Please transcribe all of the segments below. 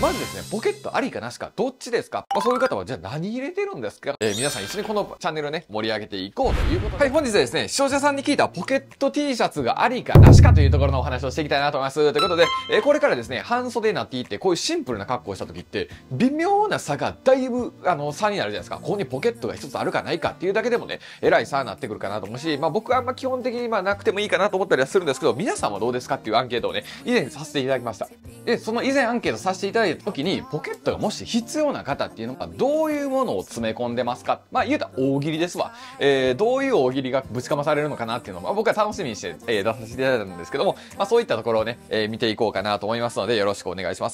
まずですね、ポケットありかなしか、どっちですか？そういう方は、じゃあ何入れてるんですか？皆さん一緒にこのチャンネルをね、盛り上げていこうということで。はい、本日はですね、視聴者さんに聞いたポケット T シャツがありかなしかというところのお話をしていきたいなと思います。ということで、これからですね、半袖になっていって、こういうシンプルな格好をした時って、微妙な差がだいぶ、差になるじゃないですか。ここにポケットが一つあるかないかっていうだけでもね、えらい差になってくるかなと思うし、僕はあんま基本的になくてもいいかなと思ったりはするんですけど、皆さんはどうですかっていうアンケートをね、以前させていただきました。で、その以前アンケートさせていただいた時に、ポケットがもし必要な方っていうのがどういうものを詰め込んでますか？言うたら大喜利ですわ。どういう大喜利がぶちかまされるのかなっていうのを、僕は楽しみにして、出させていただいたんですけども、そういったところをね、見ていこうかなと思いますので、よろしくお願いします。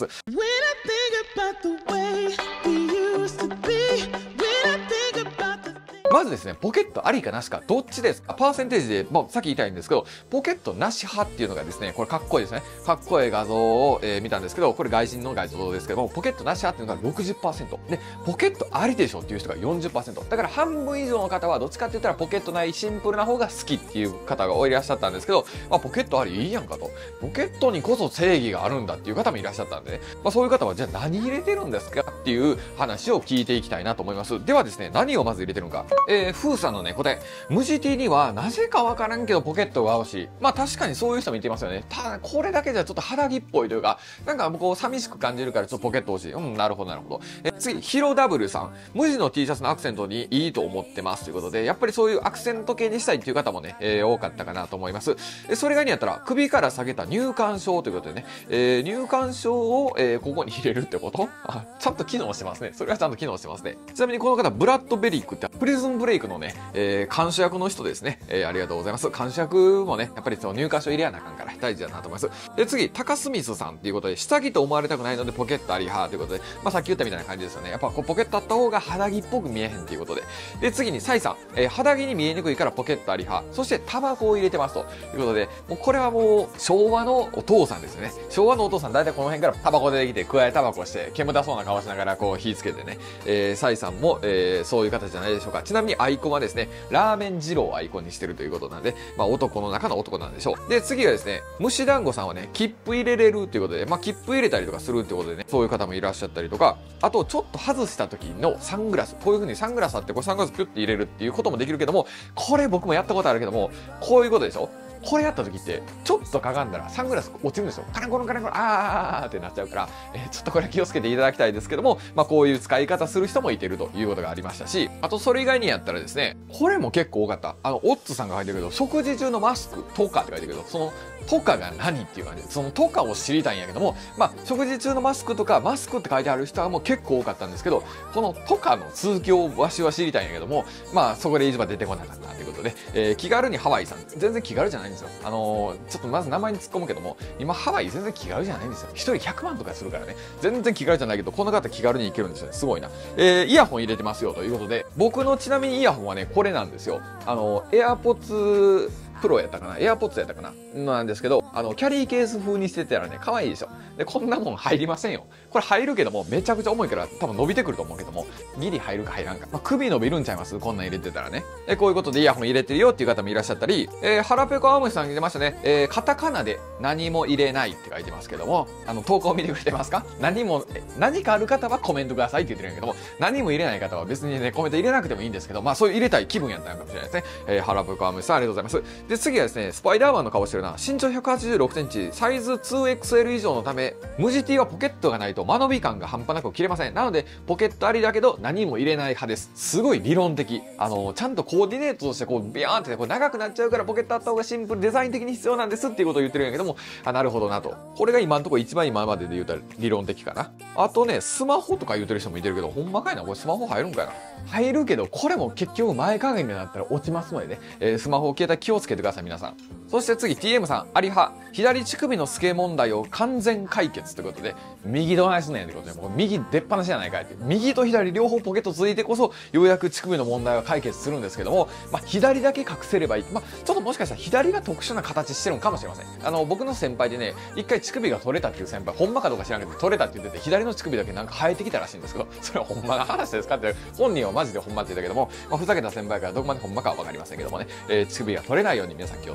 まずですね、ポケットありかなしか、どっちですか？パーセンテージで、さっき言いたいんですけど、ポケットなし派っていうのがですね、これかっこいいですね。かっこいい画像を、見たんですけど、これ外人の画像ですけども、ポケットなし派っていうのが 60%。で、ポケットありでしょっていう人が 40%。だから半分以上の方はどっちかって言ったらポケットないシンプルな方が好きっていう方がいらっしゃったんですけど、ポケットありいいやんかと。ポケットにこそ正義があるんだっていう方もいらっしゃったんでね。そういう方はじゃあ何入れてるんですかっていう話を聞いていきたいなと思います。ではですね、何をまず入れてるのか。フーさんのね、答え。無地 T には、なぜかわからんけどポケットが合うし、確かにそういう人もいてますよね。ただ、これだけじゃちょっと肌着っぽいというか、なんかこう、寂しく感じるからちょっとポケット欲しい。なるほど、なるほど。次、ヒロダブルさん。無地の T シャツのアクセントにいいと思ってます。ということで、やっぱりそういうアクセント系にしたいっていう方もね、多かったかなと思います。それがにやったら、首から下げた入管証ということでね、入管証を、ここに入れるってこと？ちゃんと機能してますね。それはちゃんと機能してますね。ちなみにこの方、ブラッドベリックって、プリズンブレイクのね、監視役の人ですね。ありがとうございます。監視役もね、やっぱりその入管証入れやなあかんから大事だなと思います。で、次、高スミスさんっていうことで、下着と思われたくないのでポケットあり派ということで、さっき言ったみたいな感じですよね。やっぱこうポケットあった方が肌着っぽく見えへんということで。で、次にサイさん、肌着に見えにくいからポケットあり派。そしてタバコを入れてますということで、もうこれはもう昭和のお父さんですよね。昭和のお父さん大体この辺からタバコ出てきて、加えタバコして、煙出そうな顔しながらこう火つけてね、サイさんも、そういう形じゃないでしょうか。ちなみにアイコンはですね、ラーメン二郎をアイコンにしてるということなんで、男の中の男なんでしょう。で、次がですね、虫団子さんはね、切符入れれるということで、切符入れたりとかするってことでね、そういう方もいらっしゃったりとか、あと、ちょっと外した時のサングラス、こういう風にサングラスあって、これサングラスピュッて入れるっていうこともできるけども、これ僕もやったことあるけども、こういうことでしょ？これやった時って、ちょっとかがんだらサングラス落ちるんですよ。カランコロンカランコロン、ってなっちゃうから、ちょっとこれは気をつけていただきたいですけども、こういう使い方する人もいてるということがありましたし、あとそれ以外にやったらですね、これも結構多かった。オッツさんが書いてるけど、食事中のマスクとかって書いてるけど、その、とかが何っていう感じで、そのとかを知りたいんやけども、食事中のマスクとか、マスクって書いてある人はもう結構多かったんですけど、このとかの続きをわしは知りたいんやけども、そこで一番出てこなかったということで、気軽にハワイさん、全然気軽じゃないんですよ。ちょっとまず名前に突っ込むけども、今ハワイ全然気軽じゃないんですよ。一人100万とかするからね。全然気軽じゃないけど、この方気軽に行けるんですよね。すごいな。イヤホン入れてますよということで、僕のちなみにイヤホンはね、これなんですよ。AirPodsプロやったかな ?AirPods やったかななんですけど、キャリーケース風にしてたらね、可愛いでしょ。で、こんなもん入りませんよ。これ入るけども、めちゃくちゃ重いから多分伸びてくると思うけども、ギリ入るか入らんか。首伸びるんちゃいますこんなん入れてたらね。こういうことでイヤホン入れてるよっていう方もいらっしゃったり、腹ペコアムシさんに出ましたね。カタカナで何も入れないって書いてますけども、投稿見てくれてますか？何かある方はコメントくださいって言ってるんやけども、何も入れない方は別にね、コメント入れなくてもいいんですけど、そういう入れたい気分やったのかもしれないですね。腹ペコアムシさんありがとうございます。で、次はですね、スパイダーマンの顔してるな。身長186センチ、サイズ 2XL 以上のため、無地 T はポケットがないと間延び感が半端なく切れません。なので、ポケットありだけど何も入れない派です。すごい理論的。ちゃんとコーディネートとしてこう、ビヤーンってね、こう長くなっちゃうからポケットあった方がシンプル、デザイン的に必要なんですっていうことを言ってるんやけども、なるほどなと。これが今のところ一番今までで言うたら理論的かな。あとね、スマホとか言ってる人もいてるけど、ほんまかいな、これスマホ入るんかいな。入るけど、これも結局前かがみになったら落ちますのでね、スマホ携帯気をつけてください、皆さん。そして次、TM さん、あり派。左乳首の透け問題を完全解決ということで、右どないすねんってことで、もう右出っ放しじゃないかいって。右と左両方ポケットついてこそ、ようやく乳首の問題は解決するんですけども、左だけ隠せればいい。ちょっともしかしたら左が特殊な形してるのかもしれません。僕の先輩でね、一回乳首が取れたっていう先輩、ほんまかどうか知らんけど、取れたって言ってて、左の乳首だけなんか生えてきたらしいんですけど、それはほんまの話ですかって、本人はマジでほんまって言ったけども、ふざけた先輩からどこまでほんまかはわかりませんけどもね、乳首が取れないように皆さん気をつけてください。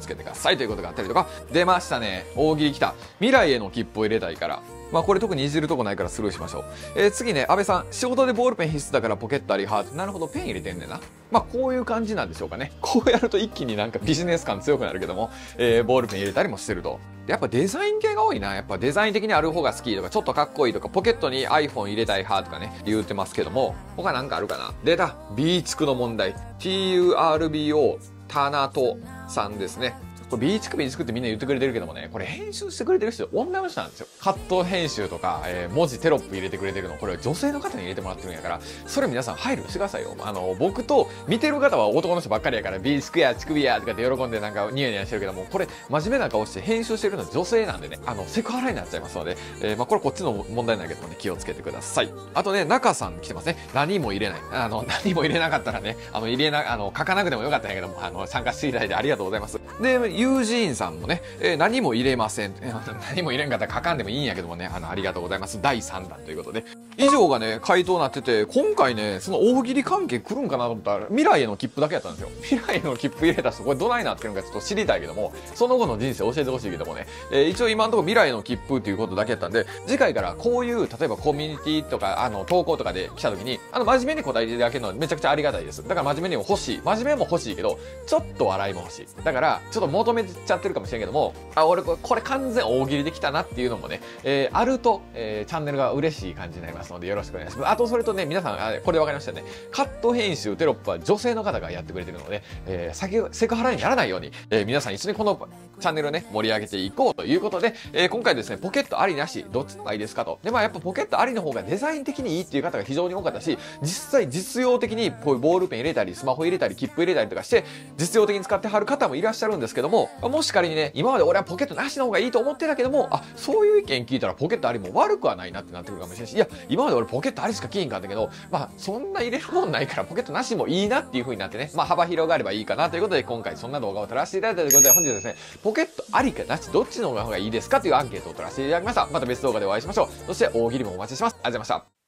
さいということがあったりとか、出ましたね。大喜利来た。未来への切符を入れたいから。まあこれ特にいじるとこないからスルーしましょう。次ね、安倍さん、仕事でボールペン必須だからポケットあり派。なるほど、ペン入れてんねんな。まあこういう感じなんでしょうかね。こうやると一気になんかビジネス感強くなるけども、ボールペン入れたりもしてると。やっぱデザイン系が多いな。やっぱデザイン的にある方が好きとか、ちょっとかっこいいとか、ポケットに iPhone 入れたい派とかね、言うてますけども、他なんかあるかな。出た !B 地区の問題。TURBO、タナトさんですね。これ B 地区ってみんな言ってくれてるけどもね、これ編集してくれてる人、女の人なんですよ。カット編集とか、文字テロップ入れてくれてるの、これ女性の方に入れてもらってるんやから、それ皆さん配慮してくださいよ。僕と見てる方は男の人ばっかりやから、B 地区や、乳首や、とかって喜んでなんかニヤニヤしてるけども、これ真面目な顔して編集してるのは女性なんでね、セクハラになっちゃいますので、まあこれこっちの問題なんだけどもね、気をつけてください。あとね、中さん来てますね。何も入れない。何も入れなかったらね、書かなくてもよかったんやけども、参加していただいてありがとうございます。で、ユージーンさんもね、何も入れません。何も入れんかったら書かんでもいいんやけどもね、ありがとうございます。第3弾ということで。以上がね、回答になってて、今回ね、その大喜利関係来るんかなと思ったら、未来への切符だけやったんですよ。未来への切符入れた人、これどないなってるのかちょっと知りたいけども、その後の人生教えてほしいけどもね、一応今のところ未来への切符っていうことだけやったんで、次回からこういう、例えばコミュニティとか、投稿とかで来た時に、真面目に答えていただけるのはめちゃくちゃありがたいです。だから真面目にも欲しい。真面目も欲しいけど、ちょっと笑いも欲しい。だから、ちょっと求めちゃってるかもしれんけども、俺これ完全大喜利できたなっていうのもね、あると、チャンネルが嬉しい感じになりますのでよろしくお願いします。あとそれとね、皆さん、これ分かりましたね。カット編集、テロップは女性の方がやってくれてるので、セクハラにならないように、皆さん一緒にこのチャンネルをね、盛り上げていこうということで、今回ですね、ポケットありなし、どっちの方がいいですかと。で、まあやっぱポケットありの方がデザイン的にいいっていう方が非常に多かったし、実際実用的にこういうボールペン入れたり、スマホ入れたり、切符入れたりとかして、実用的に使ってはる方もいらっしゃるんですけども、もし仮にね、今まで俺はポケットなしの方がいいと思ってたけども、そういう意見聞いたらポケットありも悪くはないなってなってくるかもしれないし、いや、今まで俺ポケットありしか聞いんかったけど、まあ、そんな入れるもんないからポケットなしもいいなっていう風になってね、まあ、幅広がればいいかなということで、今回そんな動画を撮らせていただいたということで、本日はですね、ポケットありかなし、どっちの方がいいですかというアンケートを取らせていただきました。また別動画でお会いしましょう。そして大喜利もお待ちしてます。ありがとうございました。